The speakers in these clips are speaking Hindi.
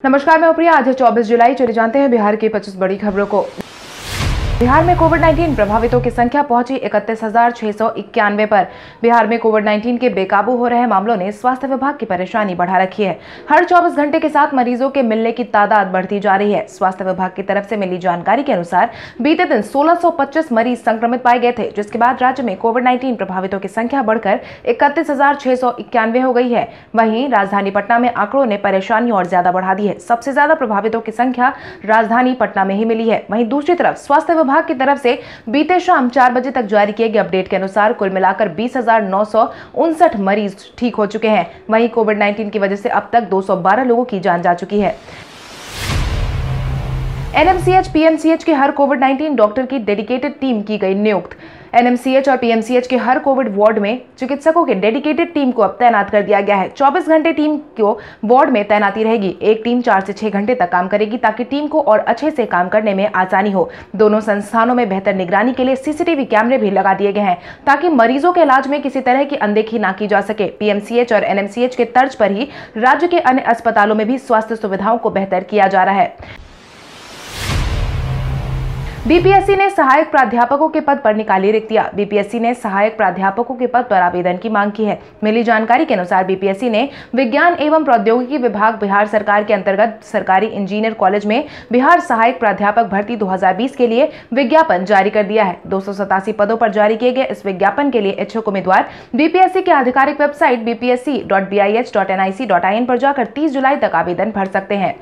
नमस्कार, मैं प्रिया। आज है 24 जुलाई। चले जानते हैं बिहार की 25 बड़ी खबरों को। बिहार में कोविड-19 प्रभावितों की संख्या पहुंची 31,691 पर। बिहार में कोविड-19 के बेकाबू हो रहे मामलों ने स्वास्थ्य विभाग की परेशानी बढ़ा रखी है। हर 24 घंटे के साथ मरीजों के मिलने की तादाद बढ़ती जा रही है। स्वास्थ्य विभाग की तरफ से मिली जानकारी के अनुसार बीते दिन 1625 मरीज संक्रमित पाए गए थे, जिसके बाद राज्य में कोविड-19 प्रभावितों की संख्या बढ़कर 31,691 हो गई है। वहीं राजधानी पटना में आंकड़ों ने परेशानी और ज्यादा बढ़ा दी है। सबसे ज्यादा प्रभावितों की संख्या राजधानी पटना में ही मिली है। वहीं दूसरी तरफ स्वास्थ्य विभाग की तरफ से बीते शाम 4 बजे तक जारी किए गए अपडेट के अनुसार कुल मिलाकर 20,959 मरीज ठीक हो चुके हैं। वहीं कोविड-19 की वजह से अब तक 212 लोगों की जान जा चुकी है। एनएमसीएच, पीएमसीएच के हर कोविड-19 डॉक्टर की डेडिकेटेड टीम की गई नियुक्त। एनएमसीएच और पीएमसीएच के हर कोविड वार्ड में चिकित्सकों के डेडिकेटेड टीम को अब तैनात कर दिया गया है। 24 घंटे टीम को वार्ड में तैनाती रहेगी। एक टीम 4 से 6 घंटे तक काम करेगी ताकि टीम को और अच्छे से काम करने में आसानी हो। दोनों संस्थानों में बेहतर निगरानी के लिए सीसीटीवी कैमरे भी लगा दिए गए हैं ताकि मरीजों के इलाज में किसी तरह की अनदेखी ना की जा सके। पीएमसीएच और एनएमसीएच के तर्ज पर ही राज्य के अन्य अस्पतालों में भी स्वास्थ्य सुविधाओं को बेहतर किया जा रहा है। बीपीएससी ने सहायक प्राध्यापकों के पद पर निकाली रिक्तियां। बीपीएससी ने सहायक प्राध्यापकों के पद पर आवेदन की मांग की है। मिली जानकारी के अनुसार बीपीएससी ने विज्ञान एवं प्रौद्योगिकी विभाग बिहार सरकार के अंतर्गत सरकारी इंजीनियर कॉलेज में बिहार सहायक प्राध्यापक भर्ती 2020 के लिए विज्ञापन जारी कर दिया है। 287 पदों पर जारी किए गए इस विज्ञापन के लिए इच्छुक उम्मीदवार बीपीएससी के आधिकारिक वेबसाइट bpsc.bih.nic.in पर जाकर 30 जुलाई तक आवेदन भर सकते हैं।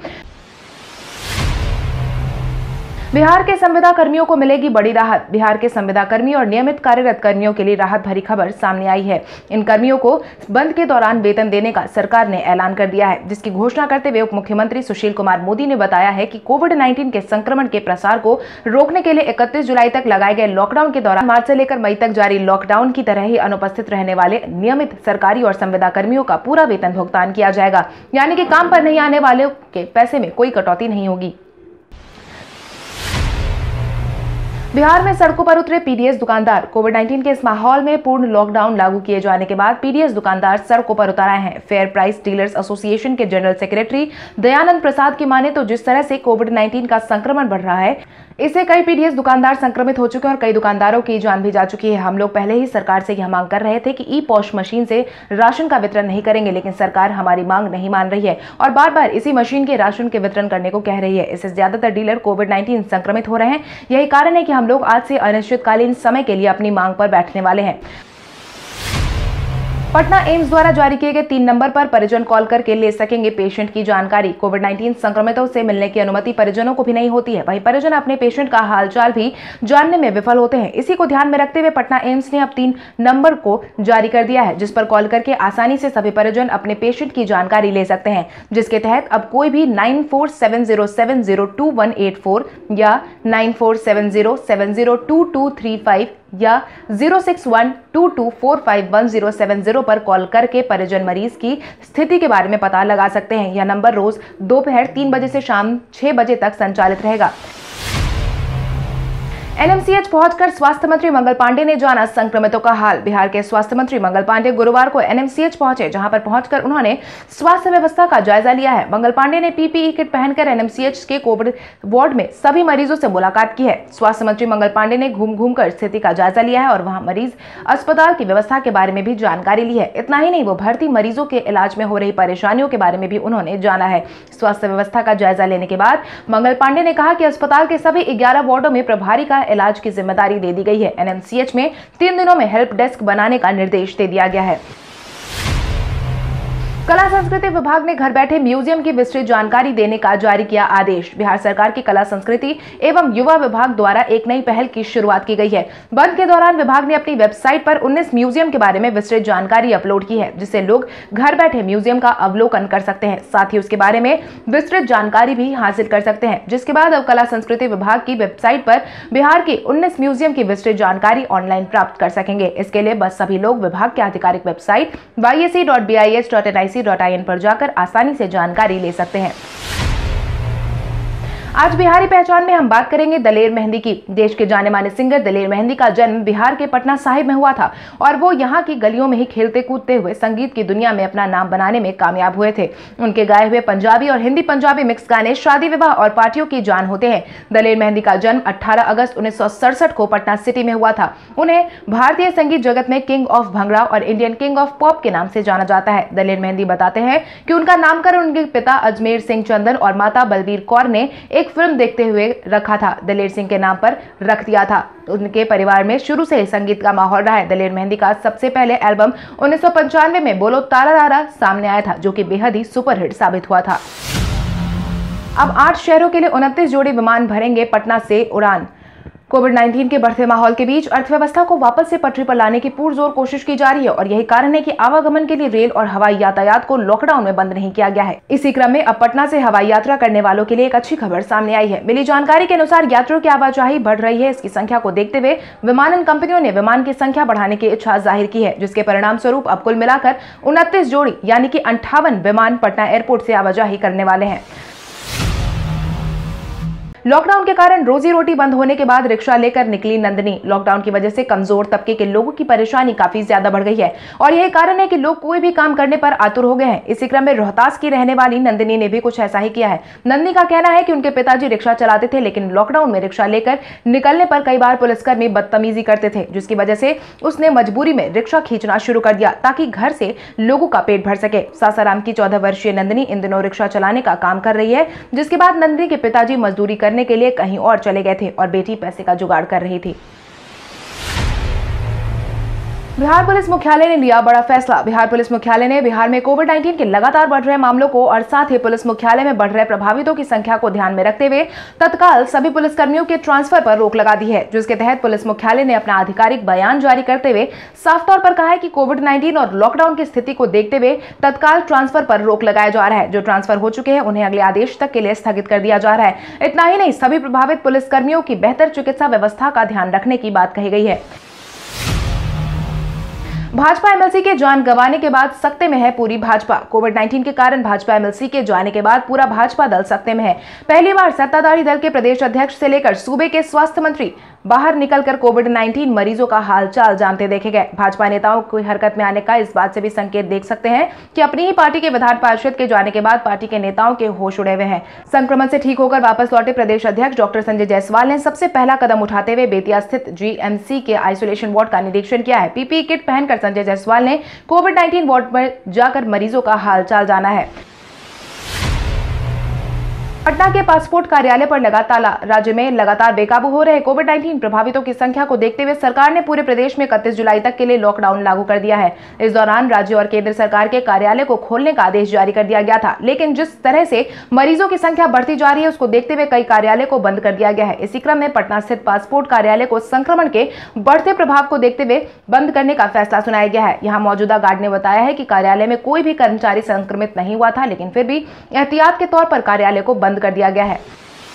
बिहार के संविदा कर्मियों को मिलेगी बड़ी राहत। बिहार के संविदा कर्मी और नियमित कार्यरत कर्मियों के लिए राहत भरी खबर सामने आई है। इन कर्मियों को बंद के दौरान वेतन देने का सरकार ने ऐलान कर दिया है, जिसकी घोषणा करते हुए उप मुख्यमंत्री सुशील कुमार मोदी ने बताया है कि कोविड-19 के संक्रमण के प्रसार को रोकने के लिए 31 जुलाई तक लगाए गए लॉकडाउन के दौरान मार्च से लेकर मई तक जारी लॉकडाउन की तरह ही अनुपस्थित रहने वाले नियमित सरकारी और संविदा कर्मियों का पूरा वेतन भुगतान किया जाएगा। यानी कि काम पर नहीं आने वालों के पैसे में कोई कटौती नहीं होगी। बिहार में सड़कों पर उतरे पीडीएस दुकानदार। कोविड-19 के इस माहौल में पूर्ण लॉकडाउन लागू किए जाने के बाद पीडीएस दुकानदार सड़कों पर उतर आए हैं। फेयर प्राइस डीलर्स एसोसिएशन के जनरल सेक्रेटरी दयानंद प्रसाद की माने तो जिस तरह से कोविड-19 का संक्रमण बढ़ रहा है, इससे कई पीडीएस दुकानदार संक्रमित हो चुके हैं और कई दुकानदारों की जान भी जा चुकी है। हम लोग पहले ही सरकार से यह मांग कर रहे थे कि ई-पॉश मशीन से राशन का वितरण नहीं करेंगे, लेकिन सरकार हमारी मांग नहीं मान रही है और बार बार इसी मशीन के राशन के वितरण करने को कह रही है। इससे ज्यादातर डीलर कोविड-19 संक्रमित हो रहे हैं। यही कारण है कि हम लोग आज से अनिश्चितकालीन समय के लिए अपनी मांग पर बैठने वाले हैं। पटना एम्स द्वारा जारी किए गए 3 नंबर पर परिजन कॉल करके ले सकेंगे पेशेंट की जानकारी। कोविड-19 संक्रमितों से मिलने की अनुमति परिजनों को भी नहीं होती है। वहीं परिजन अपने पेशेंट का हालचाल भी जानने में विफल होते हैं। इसी को ध्यान में रखते हुए पटना एम्स ने अब 3 नंबर को जारी कर दिया है, जिस पर कॉल करके आसानी से सभी परिजन अपने पेशेंट की जानकारी ले सकते हैं। जिसके तहत अब कोई भी 9470702184 या 9470702235 या 06122451070 पर कॉल करके परिजन मरीज की स्थिति के बारे में पता लगा सकते हैं। यह नंबर रोज दोपहर 3 बजे से शाम 6 बजे तक संचालित रहेगा। एनएमसीएच पहुंचकर स्वास्थ्य मंत्री मंगल पांडे ने जाना संक्रमितों का हाल। बिहार के स्वास्थ्य मंत्री मंगल पांडे गुरुवार को एनएमसीएच पहुंचे, जहां पर पहुंचकर उन्होंने स्वास्थ्य व्यवस्था का जायजा लिया है। मंगल पांडे ने पीपीई किट पहनकर एनएमसीएच के कोविड वार्ड में सभी मरीजों से मुलाकात की है। स्वास्थ्य मंत्री मंगल पांडे ने घूम कर स्थिति का जायजा लिया है और वहां मरीज अस्पताल की व्यवस्था के बारे में भी जानकारी ली है। इतना ही नहीं, वो भर्ती मरीजों के इलाज में हो रही परेशानियों के बारे में भी उन्होंने जाना है। स्वास्थ्य व्यवस्था का जायजा लेने के बाद मंगल पांडे ने कहा कि अस्पताल के सभी 11 वार्डों में प्रभारी का इलाज की जिम्मेदारी दे दी गई है। एनएमसीएच में 3 दिनों में हेल्प डेस्क बनाने का निर्देश दे दिया गया है। कला संस्कृति विभाग ने घर बैठे म्यूजियम की विस्तृत जानकारी देने का जारी किया आदेश। बिहार सरकार की कला संस्कृति एवं युवा विभाग द्वारा एक नई पहल की शुरुआत की गई है। बंद के दौरान विभाग ने अपनी वेबसाइट पर 19 म्यूजियम के बारे में विस्तृत जानकारी अपलोड की है, जिससे लोग घर बैठे म्यूजियम का अवलोकन कर सकते हैं, साथ ही उसके बारे में विस्तृत जानकारी भी हासिल कर सकते हैं। जिसके बाद अब कला संस्कृति विभाग की वेबसाइट पर बिहार के 19 म्यूजियम की विस्तृत जानकारी ऑनलाइन प्राप्त कर सकेंगे। इसके लिए बस सभी लोग विभाग के आधिकारिक वेबसाइट yec.bih.nic.in पर जाकर आसानी से जानकारी ले सकते हैं। आज बिहारी पहचान में हम बात करेंगे दलेर मेहंदी की। देश के जाने माने सिंगर दलेर मेहंदी का जन्म बिहार के पटना साहिब में हुआ था और वो यहाँ की गलियों में ही खेलते कूदते हुए संगीत की दुनिया में अपना नाम बनाने में कामयाब हुए थे। उनके गाए हुए पंजाबी और हिंदी पंजाबी मिक्स गाने शादी विवाह और पार्टियों की जान होते हैं। दलेर मेहंदी का जन्म 18 अगस्त 1967 को पटना सिटी में हुआ था। उन्हें भारतीय संगीत जगत में किंग ऑफ भंगड़ा और इंडियन किंग ऑफ पॉप के नाम से जाना जाता है। दलेर मेहंदी बताते हैं कि उनका नामकरण उनके पिता अजमेर सिंह चंदन और माता बलबीर कौर ने एक फिल्म देखते हुए रखा था। दलेर सिंह के नाम पर रख दिया था। उनके परिवार में शुरू से ही संगीत का माहौल रहा है। दलेर मेहंदी का सबसे पहले एल्बम 1995 में बोलो तारा तारा सामने आया था, जो कि बेहद ही सुपरहिट साबित हुआ था। अब 8 शहरों के लिए 29 जोड़ी विमान भरेंगे पटना से उड़ान। कोविड-19 के बढ़ते माहौल के बीच अर्थव्यवस्था को वापस से पटरी पर लाने की पुरजोर कोशिश की जा रही है और यही कारण है कि आवागमन के लिए रेल और हवाई यातायात को लॉकडाउन में बंद नहीं किया गया है। इसी क्रम में अब पटना से हवाई यात्रा करने वालों के लिए एक अच्छी खबर सामने आई है। मिली जानकारी के अनुसार यात्रियों की आवाजाही बढ़ रही है। इसकी संख्या को देखते हुए विमानन कंपनियों ने विमान की संख्या बढ़ाने की इच्छा जाहिर की है, जिसके परिणाम स्वरूप अब कुल मिलाकर 29 जोड़ी यानी कि 58 विमान पटना एयरपोर्ट से आवाजाही करने वाले हैं। लॉकडाउन के कारण रोजी रोटी बंद होने के बाद रिक्शा लेकर निकली नंदिनी। लॉकडाउन की वजह से कमजोर तबके के लोगों की परेशानी काफी ज्यादा बढ़ गई है और यही कारण है कि लोग कोई भी काम करने पर आतुर हो गए हैं। इसी क्रम में रोहतास की रहने वाली नंदिनी ने भी कुछ ऐसा ही किया है। नंदिनी का कहना है कि उनके पिताजी रिक्शा चलाते थे, लेकिन लॉकडाउन में रिक्शा लेकर निकलने पर कई बार पुलिसकर्मी बदतमीजी करते थे, जिसकी वजह से उसने मजबूरी में रिक्शा खींचना शुरू कर दिया ताकि घर से लोगों का पेट भर सके। सासाराम की 14 वर्षीय नंदिनी इन दिनों रिक्शा चलाने का काम कर रही है, जिसके बाद नंदिनी के पिताजी मजदूरी करने के लिए कहीं और चले गए थे और बेटी पैसे का जुगाड़ कर रही थी। बिहार पुलिस मुख्यालय ने लिया बड़ा फैसला। बिहार पुलिस मुख्यालय ने बिहार में कोविड-19 के लगातार बढ़ रहे मामलों को और साथ ही पुलिस मुख्यालय में बढ़ रहे प्रभावितों की संख्या को ध्यान में रखते हुए तत्काल सभी पुलिसकर्मियों के ट्रांसफर पर रोक लगा दी है, जिसके तहत पुलिस मुख्यालय ने अपना आधिकारिक बयान जारी करते हुए साफ तौर पर कहा है कि कोविड-19 और लॉकडाउन की स्थिति को देखते हुए तत्काल ट्रांसफर पर रोक लगाया जा रहा है। जो ट्रांसफर हो चुके हैं उन्हें अगले आदेश तक के लिए स्थगित कर दिया जा रहा है। इतना ही नहीं, सभी प्रभावित पुलिसकर्मियों की बेहतर चिकित्सा व्यवस्था का ध्यान रखने की बात कही गई है। भाजपा एमएलसी के जान गंवाने के बाद सकते में है पूरी भाजपा। कोविड-19 के कारण भाजपा एमएलसी के जाने के बाद पूरा भाजपा दल सकते में है। पहली बार सत्ताधारी दल के प्रदेश अध्यक्ष से लेकर सूबे के स्वास्थ्य मंत्री बाहर निकलकर कोविड-19 मरीजों का हालचाल जानते देखे गए। भाजपा नेताओं को हरकत में आने का इस बात से भी संकेत देख सकते हैं कि अपनी ही पार्टी के विधान पार्षद के जाने के बाद पार्टी के नेताओं के होश उड़े हुए हैं। संक्रमण से ठीक होकर वापस लौटे प्रदेश अध्यक्ष डॉक्टर संजय जायसवाल ने सबसे पहला कदम उठाते हुए बेतिया स्थित जीएमसी के आइसोलेशन वार्ड का निरीक्षण किया है। पीपीई किट पहनकर संजय जायसवाल ने कोविड-19 वार्ड में जाकर मरीजों का हालचाल जाना है। पटना के पासपोर्ट कार्यालय पर लगा ताला। राज्य में लगातार बेकाबू हो रहे कोविड-19 प्रभावितों की संख्या को देखते हुए सरकार ने पूरे प्रदेश में 31 जुलाई तक के लिए लॉकडाउन लागू कर दिया है। इस दौरान राज्य और केंद्र सरकार के कार्यालय को खोलने का आदेश जारी कर दिया गया था, लेकिन जिस तरह से मरीजों की संख्या बढ़ती जा रही है उसको देखते हुए कई कार्यालय को बंद कर दिया गया है। इसी क्रम में पटना स्थित पासपोर्ट कार्यालय को संक्रमण के बढ़ते प्रभाव को देखते हुए बंद करने का फैसला सुनाया गया है। यहाँ मौजूदा गार्ड ने बताया है कि कार्यालय में कोई भी कर्मचारी संक्रमित नहीं हुआ था, लेकिन फिर भी एहतियात के तौर पर कार्यालय को बंद कर दिया गया है।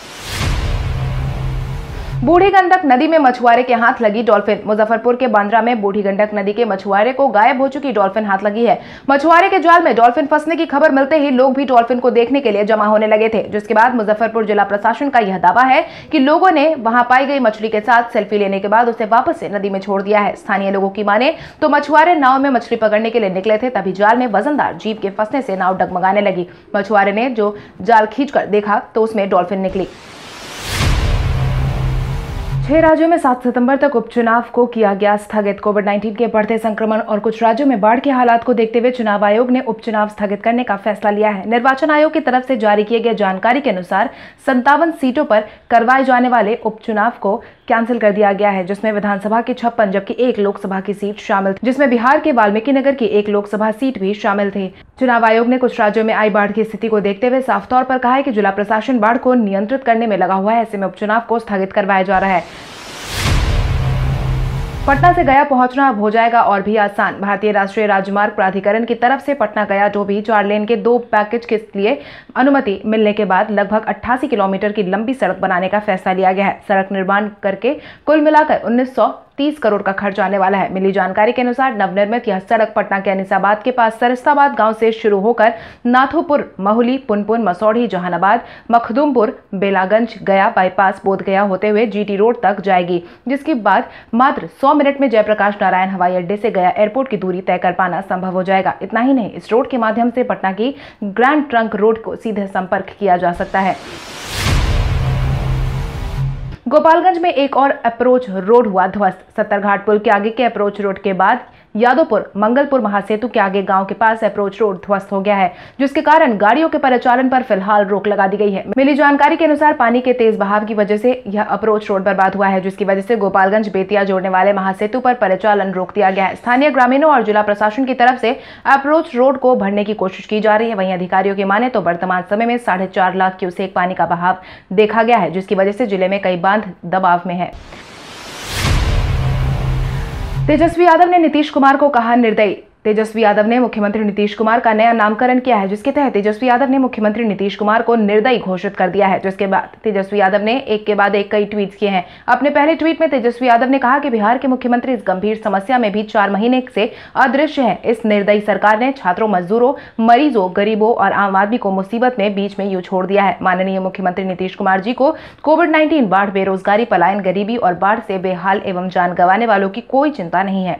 बूढ़ी गंडक नदी में मछुआरे के हाथ लगी डॉल्फिन। मुजफ्फरपुर के बांद्रा में बूढ़ी गंडक नदी के मछुआरे को गायब हो चुकी डॉल्फिन हाथ लगी है। मछुआरे के जाल में डॉल्फिन फंसने की खबर मिलते ही लोग भी डॉल्फिन को देखने के लिए जमा होने लगे थे, जिसके बाद मुजफ्फरपुर जिला प्रशासन का यह दावा है कि लोगों ने वहां पाई गई मछली के साथ सेल्फी लेने के बाद उसे वापस से नदी में छोड़ दिया है। स्थानीय लोगों की माने तो मछुआरे नाव में मछली पकड़ने के लिए निकले थे, तभी जाल में वजनदार जीव के फंसने से नाव डगमगाने लगी। मछुआरे ने जो जाल खींचकर देखा तो उसमें डॉल्फिन निकली। 6 राज्यों में 7 सितंबर तक उपचुनाव को किया गया स्थगित। कोविड-19 के बढ़ते संक्रमण और कुछ राज्यों में बाढ़ के हालात को देखते हुए चुनाव आयोग ने उपचुनाव स्थगित करने का फैसला लिया है। निर्वाचन आयोग की तरफ से जारी किए गए जानकारी के अनुसार 57 सीटों पर करवाए जाने वाले उपचुनाव को कैंसिल कर दिया गया है, जिसमें विधानसभा की 56 जबकि 1 लोकसभा की सीट शामिल, जिसमें बिहार के वाल्मीकि नगर की 1 लोकसभा सीट भी शामिल थी। चुनाव आयोग ने कुछ राज्यों में आई बाढ़ की स्थिति को देखते हुए साफ तौर पर कहा है कि जिला प्रशासन बाढ़ को नियंत्रित करने में लगा हुआ है, ऐसे में उपचुनाव को स्थगित करवाया जा रहा है। पटना से गया पहुंचना अब हो जाएगा और भी आसान। भारतीय राष्ट्रीय राजमार्ग प्राधिकरण की तरफ से पटना गया डोभी 4 लेन के 2 पैकेज के लिए अनुमति मिलने के बाद लगभग 88 किलोमीटर की लंबी सड़क बनाने का फैसला लिया गया है। सड़क निर्माण करके कुल मिलाकर 30 करोड़ का खर्च आने वाला है। मिली जानकारी के अनुसार नवनिर्मित यह सड़क पटना के अनीसाबाद के पास सरिस्ताबाद गांव से शुरू होकर नाथोपुर, महुली, पुनपुन, मसौढ़ी, जहानाबाद, मखदूमपुर, बेलागंज, गया बाईपास, बोधगया होते हुए जीटी रोड तक जाएगी, जिसके बाद मात्र 100 मिनट में जयप्रकाश नारायण हवाई अड्डे से गया एयरपोर्ट की दूरी तय कर पाना संभव हो जाएगा। इतना ही नहीं, इस रोड के माध्यम से पटना की ग्रैंड ट्रंक रोड को सीधे संपर्क किया जा सकता है। गोपालगंज में एक और अप्रोच रोड हुआ ध्वस्त। सत्तरघाट पुल के आगे के अप्रोच रोड के बाद यादवपुर मंगलपुर महासेतु के आगे गांव के पास अप्रोच रोड ध्वस्त हो गया है, जिसके कारण गाड़ियों के परिचालन पर फिलहाल रोक लगा दी गई है। मिली जानकारी के अनुसार पानी के तेज बहाव की वजह से यह अप्रोच रोड बर्बाद हुआ है, जिसकी वजह से गोपालगंज बेतिया जोड़ने वाले महासेतु पर परिचालन रोक दिया गया है। स्थानीय ग्रामीणों और जिला प्रशासन की तरफ से अप्रोच रोड को भरने की कोशिश की जा रही है। वहीं अधिकारियों की माने तो वर्तमान समय में 4.5 लाख क्यूसेक पानी का बहाव देखा गया है, जिसकी वजह से जिले में कई बांध दबाव में है। तेजस्वी यादव ने नीतीश कुमार को कहा निर्दयी। तेजस्वी यादव ने मुख्यमंत्री नीतीश कुमार का नया नामकरण किया है, जिसके तहत तेजस्वी यादव ने मुख्यमंत्री नीतीश कुमार को निर्दयी घोषित कर दिया है। जिसके बाद तेजस्वी यादव ने एक के बाद एक कई ट्वीट किए हैं। अपने पहले ट्वीट में तेजस्वी यादव ने कहा कि बिहार के मुख्यमंत्री इस गंभीर समस्या में भी 4 महीने से अदृश्य है। इस निर्दयी सरकार ने छात्रों, मजदूरों, मरीजों, गरीबों और आम आदमी को मुसीबत में बीच में यूं छोड़ दिया है। माननीय मुख्यमंत्री नीतीश कुमार जी को कोविड-19, बाढ़, बेरोजगारी, पलायन, गरीबी और बाढ़ से बेहाल एवं जान गंवाने वालों की कोई चिंता नहीं है।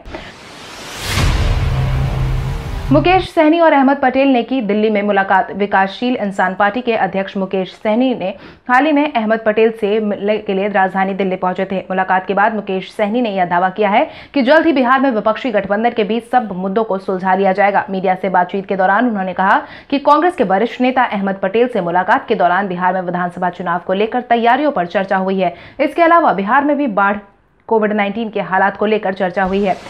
मुकेश सहनी और अहमद पटेल ने की दिल्ली में मुलाकात। विकासशील इंसान पार्टी के अध्यक्ष मुकेश सहनी ने हाल ही में अहमद पटेल से मिलने के लिए राजधानी दिल्ली पहुंचे थे। मुलाकात के बाद मुकेश सहनी ने यह दावा किया है कि जल्द ही बिहार में विपक्षी गठबंधन के बीच सब मुद्दों को सुलझा लिया जाएगा। मीडिया से बातचीत के दौरान उन्होंने कहा कि कांग्रेस के वरिष्ठ नेता अहमद पटेल से मुलाकात के दौरान बिहार में विधानसभा चुनाव को लेकर तैयारियों पर चर्चा हुई है। इसके अलावा बिहार में भी बाढ़, कोविड-19 के हालात को लेकर चर्चा हुई है।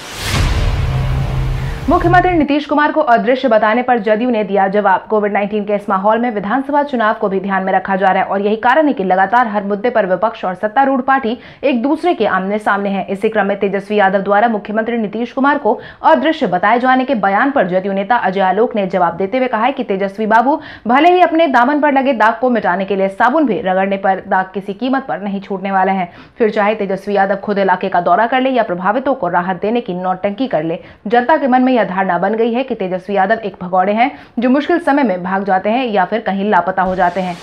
मुख्यमंत्री नीतीश कुमार को अदृश्य बताने पर जदयू ने दिया जवाब। कोविड-19 के इस माहौल में विधानसभा चुनाव को भी ध्यान में रखा जा रहा है और यही कारण है कि लगातार हर मुद्दे पर विपक्ष और सत्तारूढ़ पार्टी एक दूसरे के आमने सामने है। इसी क्रम में तेजस्वी यादव द्वारा मुख्यमंत्री नीतीश कुमार को अदृश्य बताए जाने के बयान पर जदयू नेता अजय आलोक ने जवाब देते हुए कहा है कि तेजस्वी बाबू भले ही अपने दामन पर लगे दाग को मिटाने के लिए साबुन भी रगड़ने पर दाग किसी कीमत पर नहीं छूटने वाला है। फिर चाहे तेजस्वी यादव खुद इलाके का दौरा कर ले या प्रभावितों को राहत देने की नौटंकी कर ले, जनता के मन में यह धारणा बन गई है कि तेजस्वी यादव एक भगौड़े हैं जो मुश्किल समय में भाग जाते हैं या फिर कहीं लापता हो जाते हैं।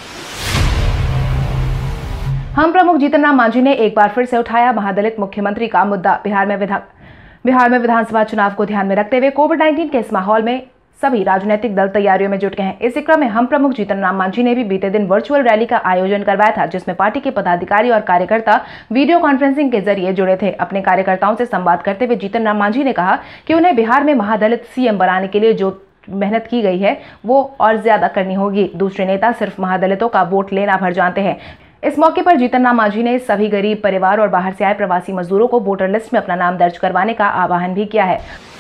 हम प्रमुख जीतन राम मांझी ने एक बार फिर से उठाया महादलित मुख्यमंत्री का मुद्दा। बिहार में विधानसभा चुनाव को ध्यान में रखते हुए कोविड-19 के इस माहौल में सभी राजनीतिक दल तैयारियों में जुट गए हैं। इसी क्रम में हम प्रमुख जीतन राम मांझी ने भी बीते दिन वर्चुअल रैली का आयोजन करवाया था, जिसमें पार्टी के पदाधिकारी और कार्यकर्ता वीडियो कॉन्फ्रेंसिंग के जरिए जुड़े थे। अपने कार्यकर्ताओं से संवाद करते हुए जीतन राम मांझी ने कहा कि उन्हें बिहार में महादलित सीएम बनाने के लिए जो मेहनत की गई है वो और ज्यादा करनी होगी। दूसरे नेता सिर्फ महादलितों का वोट लेना भर जानते हैं। इस मौके पर जीतन राम मांझी ने सभी गरीब परिवार और बाहर से आए प्रवासी मजदूरों को वोटर लिस्ट में अपना नाम दर्ज करवाने का आह्वान भी किया है।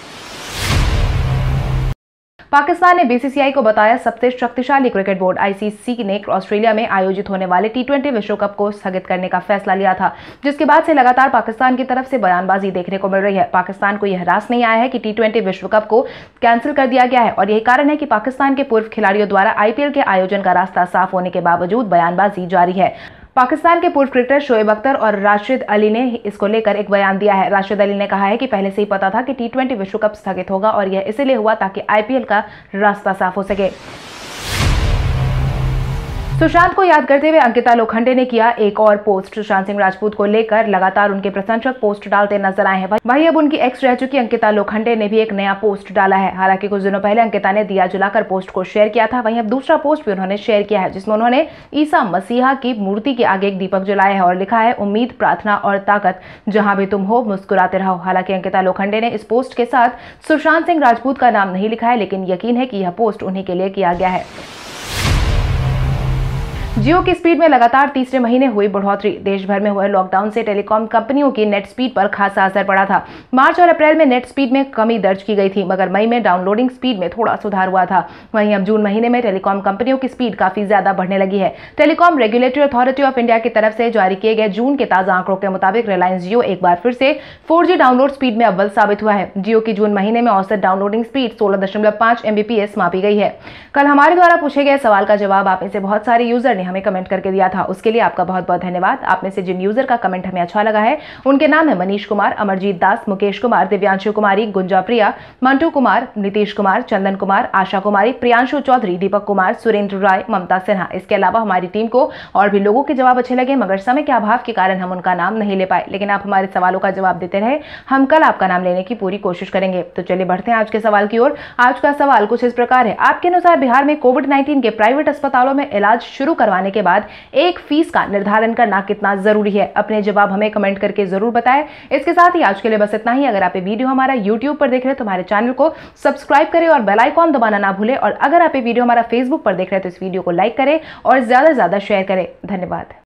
पाकिस्तान ने बीसीसीआई को बताया सबसे शक्तिशाली क्रिकेट बोर्ड। आईसीसी ने ऑस्ट्रेलिया में आयोजित होने वाले टी20 विश्व कप को स्थगित करने का फैसला लिया था, जिसके बाद से लगातार पाकिस्तान की तरफ से बयानबाजी देखने को मिल रही है। पाकिस्तान को यह रास नहीं आया है कि टी20 विश्व कप को कैंसिल कर दिया गया है और यही कारण है कि पाकिस्तान के पूर्व खिलाड़ियों द्वारा आईपीएल के आयोजन का रास्ता साफ होने के बावजूद बयानबाजी जारी है। पाकिस्तान के पूर्व क्रिकेटर शोएब अख्तर और राशिद अली ने इसको लेकर एक बयान दिया है। राशिद अली ने कहा है कि पहले से ही पता था कि टी20 विश्व कप स्थगित होगा और यह इसलिए हुआ ताकि आईपीएल का रास्ता साफ हो सके। सुशांत को याद करते हुए अंकिता लोखंडे ने किया एक और पोस्ट। सुशांत सिंह राजपूत को लेकर लगातार उनके प्रशंसक पोस्ट डालते नजर आए हैं। वहीं अब उनकी एक्स रह चुकी अंकिता लोखंडे ने भी एक नया पोस्ट डाला है। हालांकि कुछ दिनों पहले अंकिता ने दिया जलाकर पोस्ट को शेयर किया था, वहीं अब दूसरा पोस्ट भी उन्होंने शेयर किया है, जिसमें उन्होंने ईसा मसीहा की मूर्ति के आगे एक दीपक जलाया है और लिखा है, उम्मीद, प्रार्थना और ताकत, जहां भी तुम हो मुस्कुराते रहो। हालांकि अंकिता लोखंडे ने इस पोस्ट के साथ सुशांत सिंह राजपूत का नाम नहीं लिखा है, लेकिन यकीन है कि यह पोस्ट उन्हीं के लिए किया गया है। जियो की स्पीड में लगातार तीसरे महीने हुई बढ़ोतरी। देश भर में हुए लॉकडाउन से टेलीकॉम कंपनियों की नेट स्पीड पर खासा असर पड़ा था। मार्च और अप्रैल में नेट स्पीड में कमी दर्ज की गई थी, मगर मई में डाउनलोडिंग स्पीड में थोड़ा सुधार हुआ था। वहीं अब जून महीने में टेलीकॉम कंपनियों की स्पीड काफी ज्यादा बढ़ने लगी है। Telecom Regulatory Authority of India की तरफ से जारी किए गए जून के ताजा आंकड़ों के मुताबिक रिलायंस जियो एक बार फिर से 4G डाउनलोड स्पीड में अव्वल साबित हुआ है। जियो की जून महीने में औसत डाउनलोडिंग स्पीड 16.5 Mbps मापी गई है। कल हमारे द्वारा पूछे गए सवाल का जवाब आप में से बहुत सारे यूजर ने हमें कमेंट करके दिया था, उसके लिए आपका बहुत बहुत धन्यवाद। आप में से जिन यूजर का कमेंट हमें अच्छा लगा है उनके नाम है मनीष कुमार, अमरजीत दास, मुकेश कुमार, दिव्यांशु कुमारी, गुंजा प्रिया, मंटू कुमार, नीतीश कुमार, चंदन कुमार, आशा कुमारी, प्रियांशु चौधरी, दीपक कुमार, सुरेंद्र राय, ममता सिन्हा। इसके अलावा हमारी टीम को और भी लोगों के जवाब अच्छे लगे, मगर समय के अभाव के कारण हम उनका नाम नहीं ले पाए, लेकिन आप हमारे सवालों का जवाब देते रहे। हम कल आपका नाम लेने की पूरी कोशिश करेंगे। तो चलिए बढ़ते हैं आज के सवाल की ओर। आज का सवाल कुछ इस प्रकार है, आपके अनुसार बिहार में कोविड-19 के प्राइवेट अस्पतालों में इलाज शुरू करवाने के बाद एक फीस का निर्धारण करना कितना जरूरी है? अपने जवाब हमें कमेंट करके जरूर बताएं। इसके साथ ही आज के लिए बस इतना ही। अगर आप ये वीडियो हमारा YouTube पर देख रहे हैं तो हमारे चैनल को सब्सक्राइब करें और बेल आइकॉन दबाना ना भूलें। और अगर आप ये वीडियो हमारा Facebook पर देख रहे हैं तो इस वीडियो को लाइक करें और ज्यादा से ज्यादा शेयर करें। धन्यवाद।